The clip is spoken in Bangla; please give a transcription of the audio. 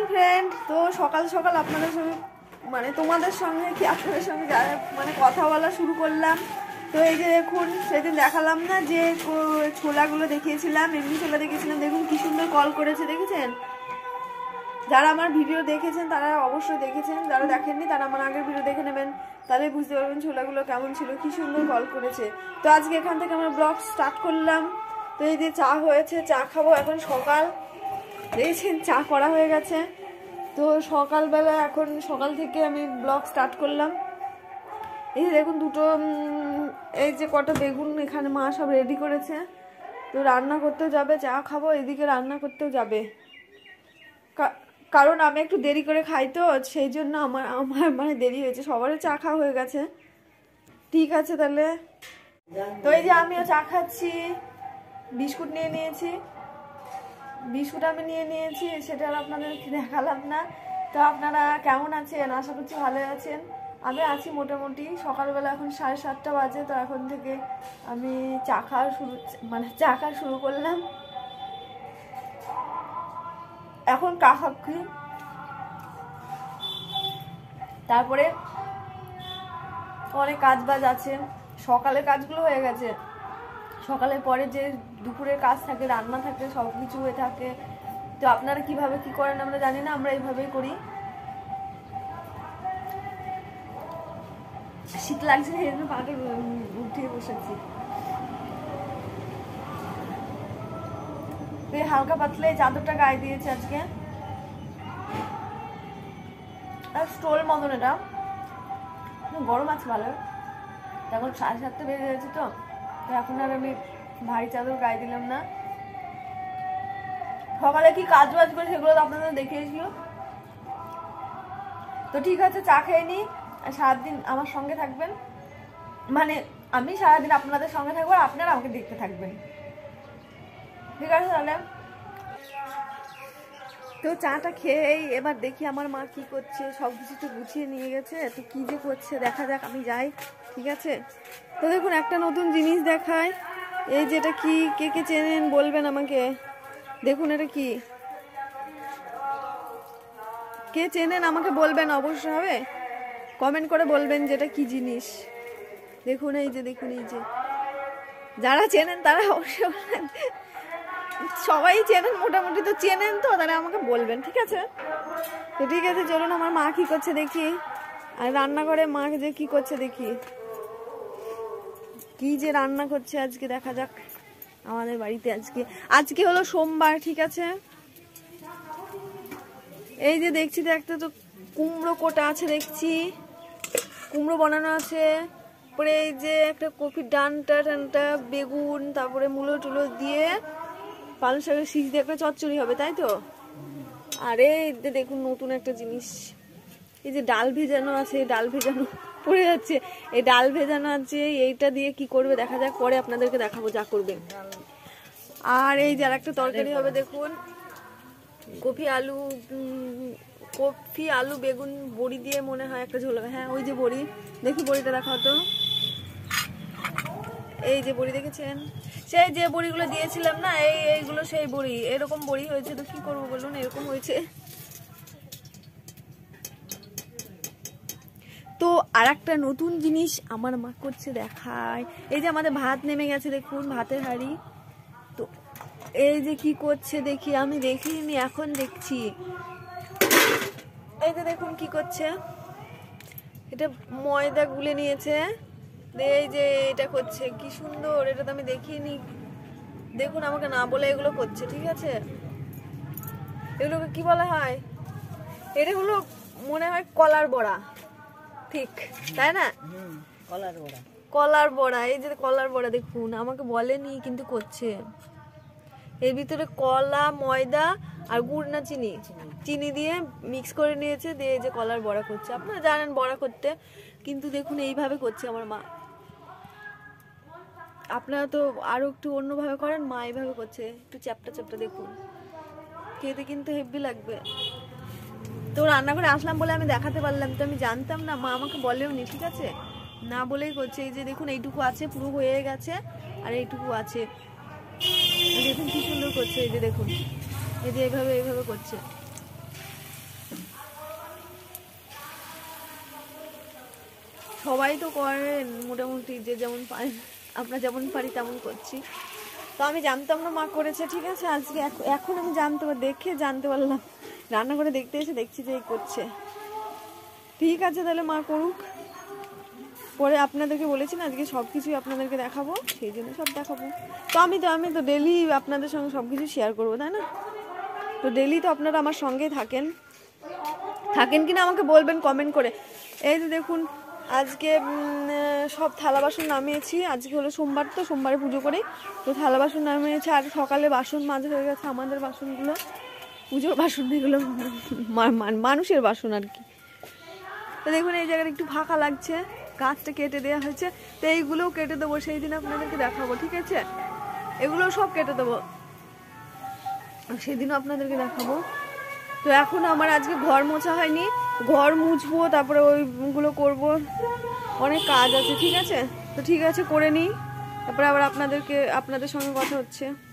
ফ্রেন্ড, তো সকাল সকাল আপনাদের সঙ্গে মানে তোমাদের সঙ্গে কি আপনাদের সঙ্গে মানে কথা বলা শুরু করলাম। তো এই যে দেখুন, সেদিন দেখালাম না যে ছোলাগুলো দেখিয়েছিলাম, এমনি ছোলা দেখিয়েছিলাম, দেখুন কি সুন্দর কল করেছে, দেখেছেন? যারা আমার ভিডিও দেখেছেন তারা অবশ্যই দেখেছেন, যারা দেখেননি তারা আমার আগের ভিডিও দেখে নেবেন, তাহলে বুঝতে পারবেন ছোলাগুলো কেমন ছিল, কি সুন্দর কল করেছে। তো আজকে এখান থেকে আমরা ব্লগ স্টার্ট করলাম। তো এই যে চা হয়েছে, চা খাবো, এখন সকাল, দেখেছেন চা করা হয়ে গেছে। তো সকালবেলা এখন সকাল থেকে আমি ব্লগ স্টার্ট করলাম। এই যে দেখুন দুটো এই যে কটা বেগুন এখানে মা সব রেডি করেছে। তো রান্না করতেও যাবে, চা খাবো, এদিকে রান্না করতেও যাবে, কারণ আমি একটু দেরি করে খাই, তো সেই জন্য আমার মানে দেরি হয়েছে। সবারই চা খাওয়া হয়ে গেছে, ঠিক আছে তাহলে। তো এই যে আমিও চা খাচ্ছি, বিস্কুট নিয়ে নিয়েছি, বিস্কুট আমি নিয়ে নিয়েছি, সেটা আর আপনাদেরকে দেখালাম না। তো আপনারা কেমন আছেন? আশা করছি ভালো আছেন। আমি আছি মোটামুটি। সকালবেলা এখন 7:30 বাজে, তো এখন থেকে আমি চা খাওয়া শুরু করলাম। এখন চা খাচ্ছি, তারপরে অনেক কাজ বাজ আছে। সকালের কাজগুলো হয়ে গেছে, সকালের পরে যে দুপুরের কাজ থাকে, রান্না থাকে, সব কিছু হয়ে থাকে। তো আপনারা কিভাবে কি করেন আমরা জানি না, আমরা এইভাবেই করি। শীত লাগছে, এই জন্য পাটা উঠিয়ে বসেছি। হালকা পাতলা এই চাদরটা গায়ে দিয়েছে আজকে, আর স্টোল মতন, এটা গরম আছে ভালো। এখন 7:30 বেজে গেছে, তো এখন আর আমি ভারী চাদর গায়ে দিলাম না। সকালে কি কাজ বাজ করে সেগুলো তো আপনাদের দেখিয়েছিল। তো ঠিক আছে, চা খেয়ে নি, আর সারাদিন আমার সঙ্গে থাকবেন, মানে আমি সারাদিন আপনাদের সঙ্গে থাকবো, আর আপনারা আমাকে দেখতে থাকবেন, ঠিক আছে তাহলে। তো চাটা খেয়েই এবার দেখি আমার মা কি করছে। সব কিছু তো গুছিয়ে নিয়ে গেছে, তো কি যে করছে দেখা যাক, আমি যাই, ঠিক আছে। তো দেখুন একটা নতুন জিনিস দেখায়, এই যেটা কি, কে কে চেনেন বলবেন আমাকে। দেখুন এটা কি, কে চেনেন আমাকে বলবেন অবশ্যই, হবে কমেন্ট করে বলবেন যেটা কি জিনিস। দেখুন এই যে, দেখুন এই যে, যারা চেনেন তারা অবশ্যই বলবেন, সবাই চেনেন মোটামুটি, তো চেনেন তো তারা আমাকে বলবেন, ঠিক আছে। তো ঠিক আছে, চলুন আমার মা কি করছে দেখি, আর রান্না করে মা যে কি করছে দেখি, কি যে রান্না করছে আজকে দেখা যাক আমাদের বাড়িতে। আজকে হলো সোমবার, ঠিক আছে। এই যে দেখছি, দেখতে তো কুমড়ো কোটা আছে, দেখছি কুমড়ো বানানো আছে, পরে এই যে একটা কপির ডানটা বেগুন, তারপরে মূলো টুলো দিয়ে পালং শাকের শীষ দিয়ে একটা চচ্চড়ি হবে, তাই তো। আরে দেখুন নতুন একটা জিনিস, এই যে ডাল ভেজানো আছে, ডাল ভেজানো পড়ে যাচ্ছে, এই ডাল ভেজানো আছে, এইটা দিয়ে কি করবে দেখা যাক, পরে আপনাদেরকে দেখাবো যা করবে। আর এই যে একটা তরকারি হবে, দেখুন কপি আলু বেগুন বড়ি দিয়ে মনে হয় একটা ঝোল হবে। হ্যাঁ ওই যে বড়ি, দেখি বড়িটা দেখাও তো। এই যে বড়ি দেখেছেন, সেই যে বড়িগুলো দিয়েছিলাম না, এইগুলো সেই বড়ি, এরকম বড়ি হয়েছে। তো কি করবো বলুন, এরকম হয়েছে। তো আর একটা নতুন জিনিস আমার মা করছে দেখায়, এই যে আমাদের ভাত নেমে গেছে, দেখুন ভাতের হাঁড়ি। তো এই যে কি করছে দেখি, আমি দেখিনি এখন দেখছি। এই যে দেখুন কি করছে, এটা ময়দা গুলে নিয়েছে, এই যে এটা করছে, কি সুন্দর, এটা তো আমি দেখিনি। দেখুন আমাকে না বলে এগুলো করছে, ঠিক আছে। এগুলোকে কি বলা হয়, এটা হলো মনে হয় কলার বড়া, ঠিক তাই না? কলার বড়া, এই যে কলার বড়া দেখুন, আমাকে বলেনি কিন্তু করছে। এর ভিতরে কলা, ময়দা আর গুড় না চিনি দিয়ে মিক্স করে নিয়েছে, দিয়ে এই যে কলার বড়া করছে। আপনারা জানেন বড়া করতে, কিন্তু দেখুন এইভাবে করছে আমার মা। আপনারা তো আরো একটু অন্যভাবে করেন, মা এইভাবে করছে, একটু চ্যাপটা চ্যাপটা, দেখুন খেতে কিন্তু হেভি লাগবে। তো রান্না করে আসলাম বলে আমি দেখাতে পারলাম, তো আমি জানতাম না, মা আমাকে বলেও নি, ঠিক আছে, না বলেই করছে। এই যে দেখুন এইটুকু আছে, পুরো হয়ে গেছে, আর এইটুকু আছে, দেখুন কি সুন্দর করছে। এই যে দেখুন, এই যে এইভাবে করছে, সবাই তো করেন মোটামুটি, যে যেমন পারেন, আমরা যেমন পারি তেমন করছি। তো আমি জানতাম না মা করেছে, ঠিক আছে, আজকে এখন আমি দেখে জানতে পারলাম, রান্না করে দেখতে এসে দেখছি যে এই করছে। ঠিক আছে তাহলে মা করুক, পরে আপনাদেরকে বলেছি না আজকে সব কিছুই আপনাদেরকে দেখাবো, সেই জন্য সব দেখাবো। তো আমি তো ডেলি আপনাদের সঙ্গে সব কিছু শেয়ার করবো, তাই না? তো ডেলি তো আপনারা আমার সঙ্গেই থাকেন কিনা আমাকে বলবেন কমেন্ট করে। এই যে দেখুন আজকে সব থালা বাসন নামিয়েছি, আজকে হলো সোমবার, তো সোমবারে পুজো করি, তো থালা বাসন নামিয়েছি। আর সকালে বাসন মাজা হয়ে গেছে, আমাদের বাসনগুলো, পুজোর বাসন এগুলো, মানুষের বাসন আর কি। তো দেখুন এই জায়গাটা একটু ফাঁকা লাগছে, গাছটা কেটে দেওয়া হয়েছে, তো এইগুলোও কেটে দেবো, সেই দিন আপনাদেরকে দেখাবো, ঠিক আছে? এগুলো সব কেটে দেবো, সেদিনও আপনাদেরকে দেখাবো। তো এখন আমার আজকে ঘর মোছা হয়নি, ঘর মুছবো, তারপরে ওইগুলো করব, অনেক কাজ আছে, ঠিক আছে? তো ঠিক আছে করে নিই, তারপরে আবার আপনাদের সঙ্গে কথা হচ্ছে।